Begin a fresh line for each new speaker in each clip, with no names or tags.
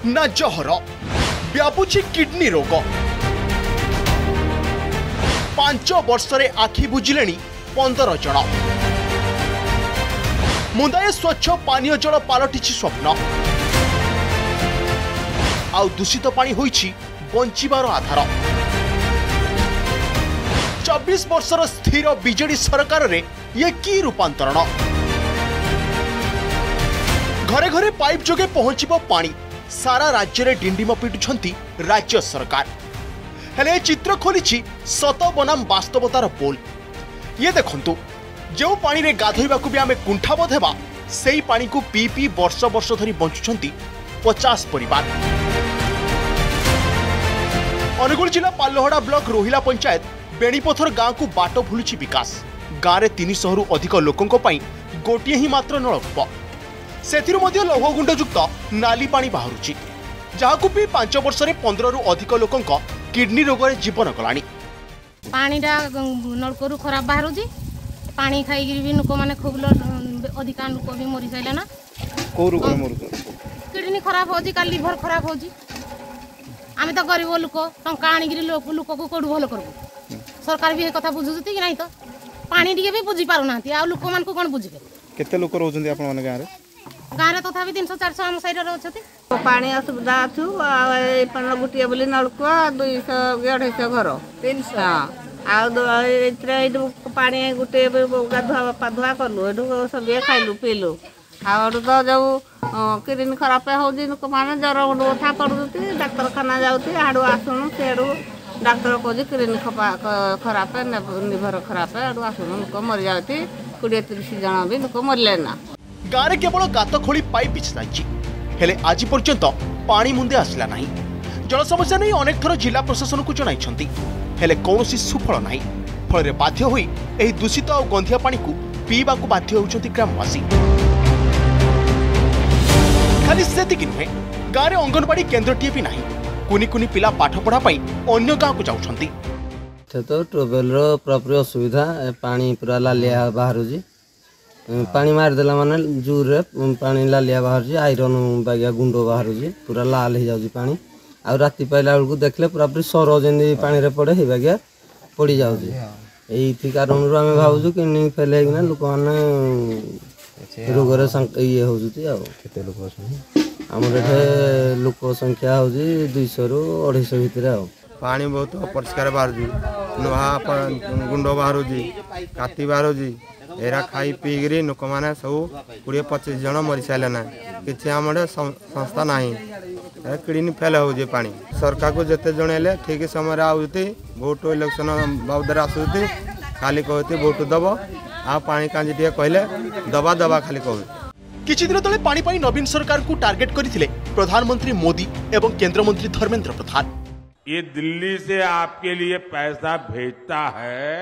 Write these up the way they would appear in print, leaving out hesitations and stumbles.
ना जहर व्यापुछि किडनी रोग 5 वर्ष आखि बुझिले 15 जन मुंदाए स्वच्छ पानीय जल पलटि स्वप्न आउ दूषित पानी होइछि बंचिबार आधार 24 वर्षर स्थिर बीजेडी सरकार रे ये की रूपांतरण घरे घरे पाइप जोगे पहुंचबो पानी सारा राज्य रे डिंडिम पिटुछंती राज्य सरकार हेले चित्र खोलिछि सत बनाम वास्तवतार पोल ये देखंतु जो पानी रे गाधोइबा को भी आमे कुंठा बधेबा सेही पानी को पी पी वर्ष वर्ष धरी बंचुछंती 50 परिवार। अनुगुल जिला पाल्लोहड़ा ब्लॉक रोहिला पंचायत बेणीपथर गाँव को बाट भूलुछि विकास गाँव में 300 रु अधिक लोकों पाई गोटे ही मात्र नलकूप सेथिरु मध्य लौहगुंड युक्त नाली पानी बाहरुछि जहाकु पी 5 वर्ष 15 रु अधिक लोकों किडनी रोग रे जीवन गलानी
पानीटा नलकरू खराब बाहरुछि पानी खाई भी लोक माने खूब अधिकांश लोक भी मरी साइले ना
को रोग मरु
किडनी खराब होछि का लिवर खराब होछि आमे तो गरीब लोक टंका आनी लोक को कोड भल करबो सरकार भी ए कथा बुझुछती कि नहीं तो पानी टिके भी बुझी पारु नांती आ लोक मान को कोन बुझिबे केते लोक
रहउछन्ती आपन माने गाँ रे
तथापि 300-400 हम साइड रे अछथि
पानी असुविधा अछु ए पन गुटिया बोली नलकुआ 200-250 घर 300 आ इतरे पानी गुटे गाधुआ पाधुआ कलु एडु सब खाइलु पीलु आडू तो जो किडनी खराब होजी लोक माने जर उठा पड़ुती डाक्तरखाना जाउती आडू आसुनु सेडू डाक्तर कह किडनी खराब लिवर खराब आडू आसुनु लोक मरी जाती 20-30 जन भी लोक मरले ना
गाँव में केवल गात खोली पाइप बिछाई हेले आज पर्यंत पानी मुंदे आसला नहीं जल समस्या नहीं अनेक थर जिला प्रशासन को जनाई हेले कौनसी सुफल नहीं फल बाध्य होई एही दूषित और गंधिया पानी को पीवा को बाध्य होउछंती ग्रामवासी खाली सेतिक नुहे गाँव में अंगनवाड़ी केन्द्रटीए भी नहीं कुनी कुनी पिला पाठ पढ़ा अन्य गाँव को जाउछंती
तो ट्यूबवेल पूरापूरी असुविधा पानी पूरा लालिया बाहर पानी मारिदेला माने जूर पानी लालिया बाहर आईरन बागिया गुंड बाहर पूरा लाल हो जाऊँगी पानी आ राति पाइला बेलू देखले पूरापूरी सर जमी पानी रे पड़े हे बागिया पड़ जाऊँगी कारण आम भावुँ किडनी फेल होना लोक मैंने रोग ये हो आमर ये लोक संख्या हो 200 रु 250 भितर
पानी बहुत अपरिष्कार बाहर नुहा गुंड बाहर काती बाहर एरा खाई पीकरी लोक मैंने सब 20-25 जन मरी सारे ना कि आम संस्था ना किडनी फेल हो पानी सरकार को जिते जनइले ठीक समय आउती भोट इलेक्शन बाबद आसुती खाली कहती भोट दब आ पानी कांजी कहले दबा दबा खाली कह
किछि दिन तले पानी पाई नवीन सरकार को टार्गेट करथिले प्रधानमंत्री मोदी एवं केंद्र मंत्री धर्मेंद्र प्रधान।
ये दिल्ली से आपके लिए पैसा भेजता है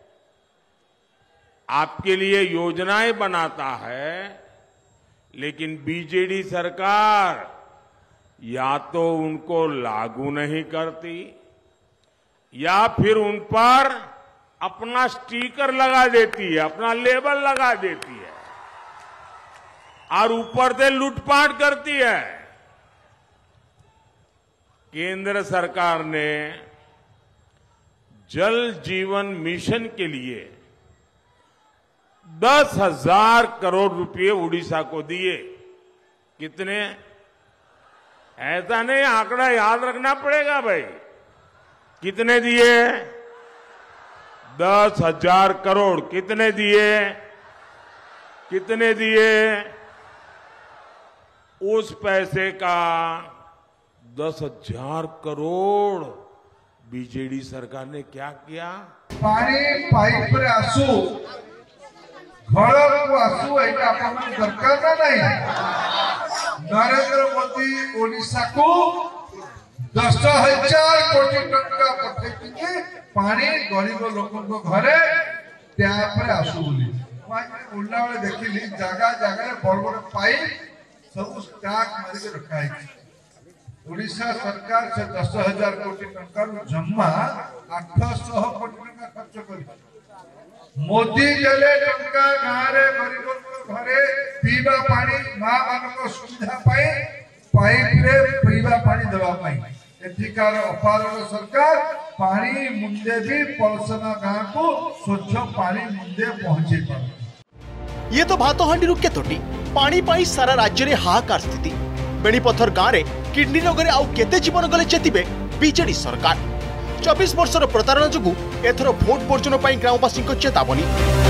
आपके लिए योजनाएं बनाता है लेकिन बीजेडी सरकार या तो उनको लागू नहीं करती या फिर उन पर अपना स्टिकर लगा देती है अपना लेबल लगा देती है और ऊपर से लूटपाट करती है। केंद्र सरकार ने जल जीवन मिशन के लिए 10,000 करोड़ रुपए उड़ीसा को दिए। कितने? ऐसा नहीं, आंकड़ा याद रखना पड़ेगा भाई। कितने दिए? 10,000 करोड़। कितने दिए? कितने दिए? उस पैसे का 10,000 करोड़ बीजेडी सरकार ने क्या किया?
पानी पाइप रे आसू घर को आसू एटा अपन दरकार ना नहीं। नरेंद्र मोदी ओडिशा को 10,000 कोटी टका पठेती पानी गरीब लोगों को घरे टैप रे आसू बोली उल्ला वाले देखिली जगह जगह बड़ बड़ पाइप सब स्टॉक मारी के रखा है। ओडिशा सरकार से 10,000 कोटी टका जमा 800 कोटी टका खर्च करी मोदी देले टका गाँव रे गरीब घरे पीवा पानी मां मान को सुविधा पाए पाइप रे पीवा पानी देवा पाई एठिकार अपारक सरकार पानी मुंदे भी पलसना गांव को स्वच्छ पानी मुंदे पहुंचे पार।
ये तो भातहांडी केतोटी पानी पाई सारा राज्य रे हाहाकार स्थिति। बेणीपथर गाँव में किडनी रोग आउ केते जीवन गले चेतिबे बीजेडी सरकार। 24 वर्षर प्रतारणा जोगु एथर भोट बर्जन पर ग्रामवासी चेतावनी।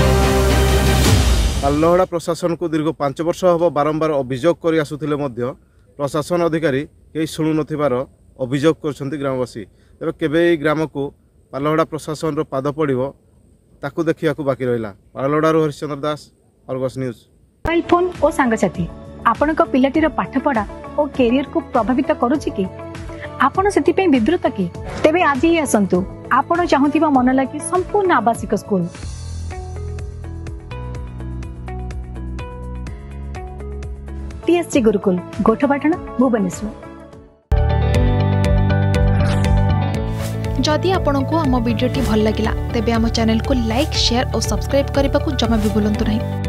पालहड़ा प्रशासन को दीर्घ 5 वर्ष हम बारंबार अभियोग कर आसुथिले मध्य प्रशासन अधिकारी कई शुणु नथिबार अभियोग करछंती ग्रामवासी। तेबे केबे ग्राम को पालहड़ा प्रशासन रो पाद पड़िबो ताकू देखिया को बाकी रहिला। पालहड़ा रो Harishchandra Das, Argus news.
Mobile phone और सांगसाथी आपणक पिलाटीर पाठपढ़ा और कैरियर को प्रभावित करुछि कि आपण सेति विवृत कि तेबे आज ही आसंतु आपण चाहुथिबा मन लागी संपूर्ण आवासिक स्कूल टीएससी गुरुकुल गोठपाटण भुवनेश्वर।
जदि आपंक आम भिडी भल लगा तेब आम चैनल को लाइक शेयर और सब्सक्राइब करने को जमा भी भूलु नहीं।